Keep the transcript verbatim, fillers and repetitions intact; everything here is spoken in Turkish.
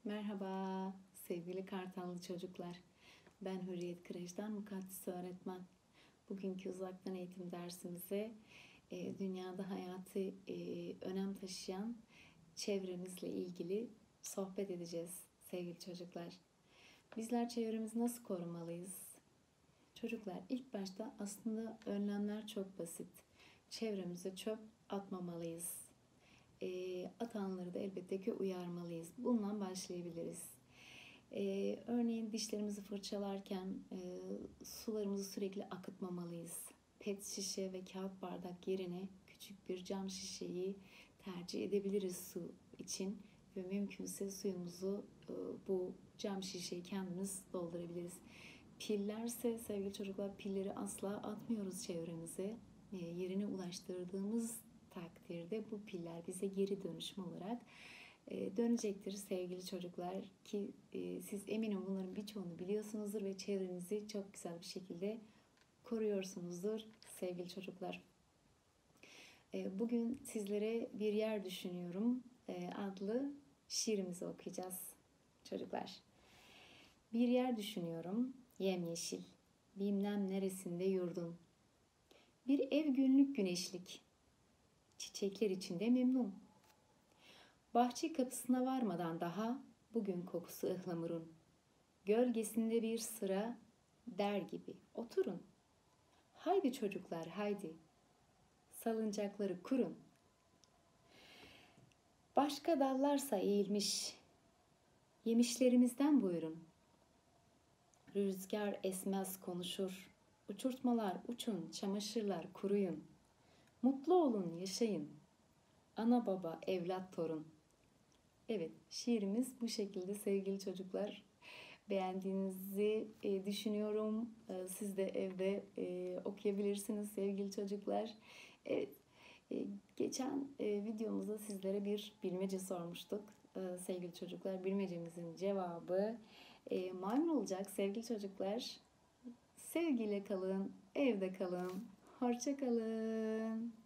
Merhaba sevgili Kartallı çocuklar. Ben Hürriyet Kreş'ten Mukaddes öğretmen. Bugünkü uzaktan eğitim dersimize e, dünyada hayatı e, önem taşıyan çevremizle ilgili sohbet edeceğiz sevgili çocuklar. Bizler çevremizi nasıl korumalıyız? Çocuklar, ilk başta aslında önlemler çok basit. Çevremize çöp atmamalıyız. E, atanları da elbette ki uyarmalıyız. Bundan başlayabiliriz. E, örneğin dişlerimizi fırçalarken e, sularımızı sürekli akıtmamalıyız. Pet şişe ve kağıt bardak yerine küçük bir cam şişeyi tercih edebiliriz su için ve mümkünse suyumuzu e, bu cam şişeyi kendimiz doldurabiliriz. Pillerse sevgili çocuklar, pilleri asla atmıyoruz çevremize. E, yerine ulaştırdığımız takdirde bu piller bize geri dönüşüm olarak e, dönecektir sevgili çocuklar, ki e, siz eminim bunların birçoğunu biliyorsunuzdur ve çevrenizi çok güzel bir şekilde koruyorsunuzdur sevgili çocuklar. E, bugün sizlere Bir Yer Düşünüyorum e, adlı şiirimizi okuyacağız çocuklar. Bir yer düşünüyorum, yemyeşil, bilmem neresinde yurdun. Bir ev günlük güneşlik, çiçekler içinde memnun. Bahçe kapısına varmadan daha bugün kokusu ıhlamurun. Gölgesinde bir sıra der gibi oturun. Haydi çocuklar haydi, salıncakları kurun. Başka dallarsa eğilmiş, yemişlerimizden buyurun. Rüzgar esmez konuşur, uçurtmalar uçun, çamaşırlar kuruyun. Mutlu olun, yaşayın. Ana baba, evlat, torun. Evet, şiirimiz bu şekilde sevgili çocuklar. Beğendiğinizi e, düşünüyorum. E, siz de evde e, okuyabilirsiniz sevgili çocuklar. Evet, e, geçen e, videomuzda sizlere bir bilmece sormuştuk e, sevgili çocuklar. Bilmecemizin cevabı e, maymun olacak sevgili çocuklar. Sevgiyle kalın, evde kalın, hoşça kalın.